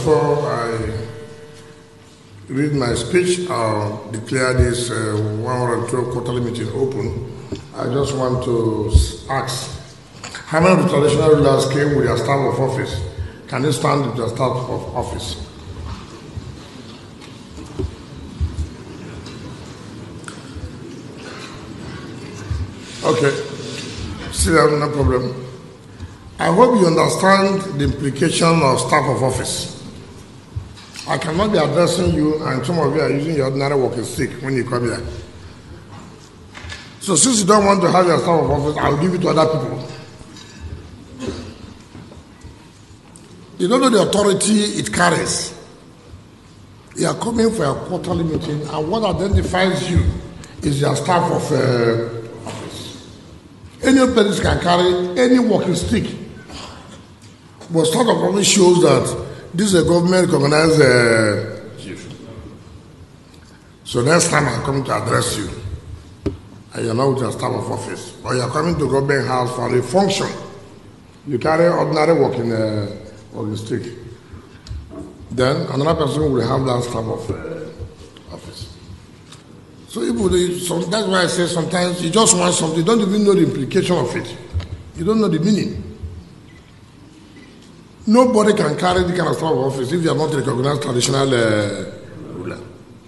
before I read my speech, I'll declare this 112 quarterly meeting open. I just want to ask, how many of the traditional rulers came with their staff of office? Can you stand with your staff of office? Okay, sit down, no problem. I hope you understand the implication of staff of office. I cannot be addressing you and some of you are using your ordinary walking stick when you come here. So since you don't want to have your staff of office, I'll give it to other people. You don't know the authority it carries. You are coming for a quarterly meeting and what identifies you is your staff of office. Any person can carry any walking stick. But staff of office shows that this is a government recognized chief. So next time I come to address you, and you're not with your staff of office, or you're coming to government house for a function, you carry ordinary walking stick. Then another person will have that staff of office. So that's why I say sometimes you just want something, you don't even know the implication of it. You don't know the meaning. Nobody can carry the kind of staff of office if you are not a recognized traditional ruler.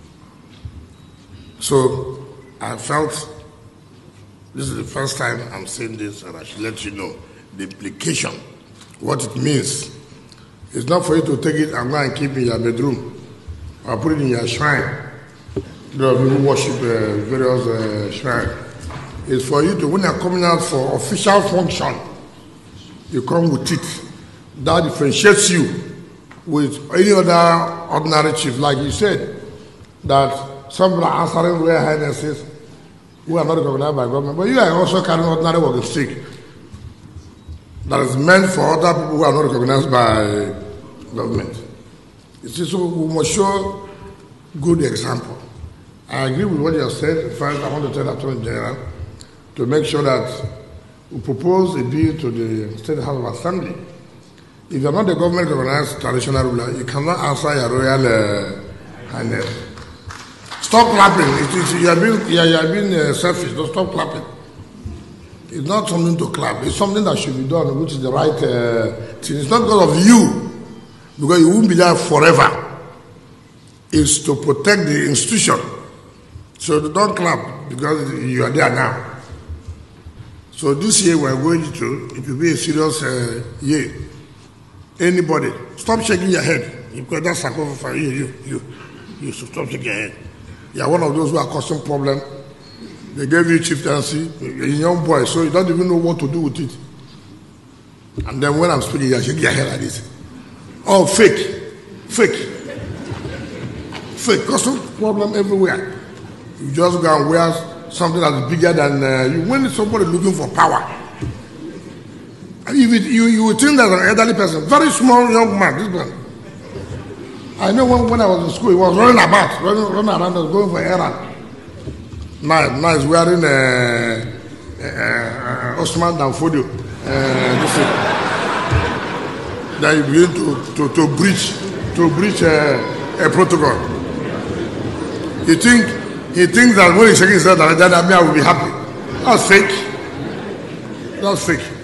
So I felt this is the first time I'm saying this, and I should let you know the implication, what it means. It's not for you to take it and go and keep it in your bedroom or put it in your shrine. There are people who worship various shrines. It's for you to, when you're coming out for official function, you come with it. That differentiates you with any other ordinary chief. Like you said, that some people are answering royal highnesses who are not recognized by government, but you are also carrying ordinary walking stick that is meant for other people who are not recognized by government. You see, so we must show good example. I agree with what you have said. First, I want to tell the Attorney General to make sure that we propose a bill to the State House of Assembly. If you are not the government recognized traditional ruler, you cannot answer your royal highness. Stop clapping. You are being selfish. Don't stop clapping. It's not something to clap. It's something that should be done, which is the right thing. It's not because of you, because you won't be there forever. It's to protect the institution. So don't clap because you are there now. So this year we are going to, it will be a serious year. Anybody, stop shaking your head because that's sacrifice for you. You should stop shaking your head. You are one of those who are causing problem. They gave you chieftaincy, a young boy, so you don't even know what to do with it. And then when I'm speaking, you are shaking your head like this. Oh, fake, causing problem everywhere. You just go and wear something that's bigger than you. When somebody looking for power, you would think that an elderly person, very small young man, this man. I know when I was in school, he was running about, running around, going for errand. Now he's wearing Osman Danfodio. Then you begin to breach a protocol. He thinks that when he's shaking his head, that I will be happy. That's fake.